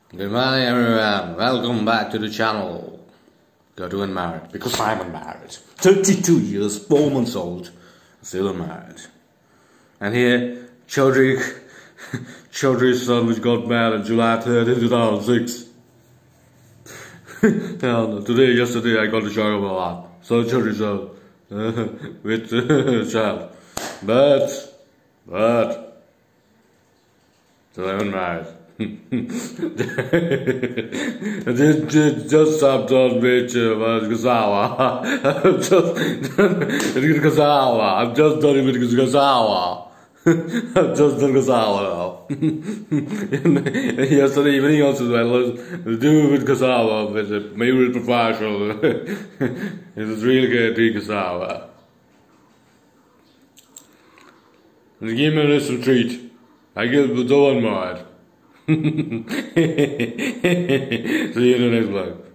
Good morning everyone, welcome back to the channel. Got unmarried, because I'm unmarried. 32 years, 4 months old, still unmarried. And here, Chaudhry's son which got married July 3rd, 2006. Yesterday I got a shock of a lot. So Chaudhry's son, with child. But, still unmarried. Just stopped on beach Gazawa. I'm just Gazawa. I'm just done with Gazawa. I'm just done Gazawa now. Yesterday evening also I was doing with Gazawa with a favorite professional. It was really good to Gazawa. Give me a little treat. I give the one more. See you in the next vlog.